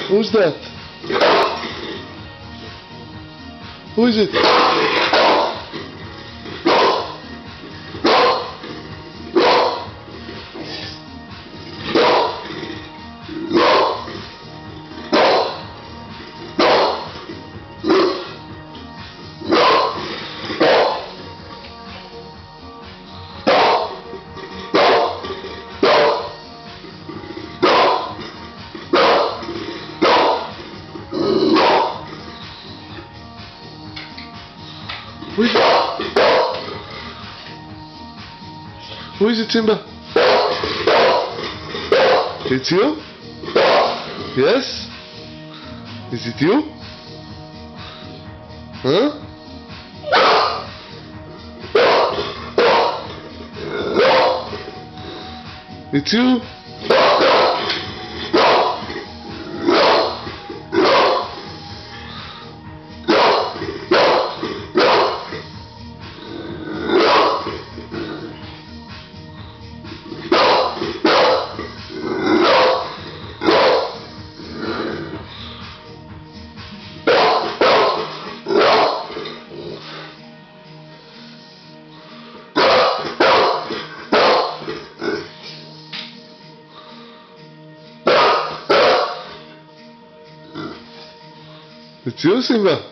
Who's that? Who is it? Who is it, Simba? It's you? Yes? Is it you? Huh? It's you? It's you, Simba?